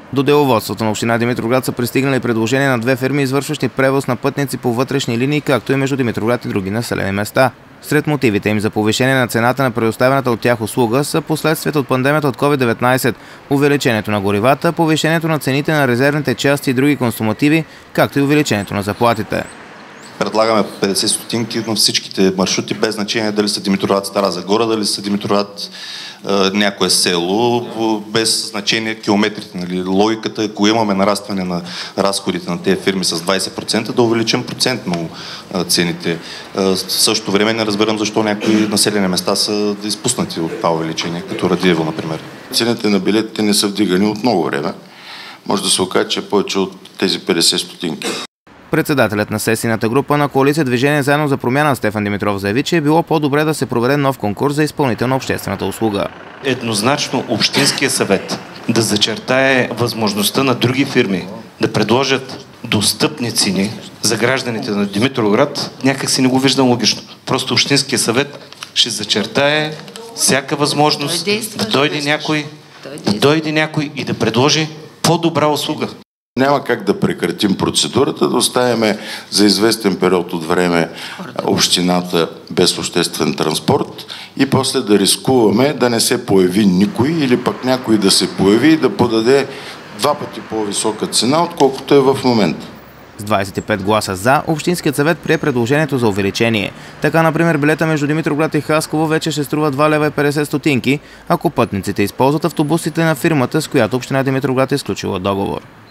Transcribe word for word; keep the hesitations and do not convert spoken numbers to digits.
До деловодството на община Димитровград са пристигнали предложения на две фирми, извършващи превоз на пътници по вътрешни линии, както и между Димитровград и други населени места. Сред мотивите им за повишение на цената на предоставената от тях услуга са последствията от пандемията от ковид деветнайсет, увеличението на горивата, повишението на цените на резервните части и други консумативи, както и увеличението на заплатите. Предлагаме петдесет стотинки на всичките маршрути, без значение дали са Димитровград Стара Загора, дали са Димитровград някое село, без значение километрите. Нали. Логиката е, ако имаме нарастване на разходите на тези фирми с двайсет процента, да увеличим процентно цените. В същото време не разбирам защо някои населени места са изпуснати от това увеличение, като Радиево, например. Цените на билетите не са вдигани от много време. Може да се окаже, че е повече от тези петдесет стотинки. Председателят на сесийната група на коалиция Движение заедно за промяна Стефан Димитров заяви, че е било по-добре да се проведе нов конкурс за изпълнител на обществената услуга. Еднозначно Общинския съвет да зачертае възможността на други фирми да предложат достъпни цени за гражданите на Димитровград, някак си не го виждам логично. Просто Общинския съвет ще зачертае всяка възможност да дойде някой, да дойде някой и да предложи по-добра услуга. Няма как да прекратим процедурата, да оставяме за известен период от време общината без обществен транспорт и после да рискуваме да не се появи никой или пък някой да се появи и да подаде два пъти по-висока цена, отколкото е в момента. С двайсет и пет гласа за, Общинският съвет прие предложението за увеличение. Така, например, билета между Димитровград и Хасково вече ще струва два лева и петдесет стотинки, ако пътниците използват автобусите на фирмата, с която община Димитровград е сключила договор.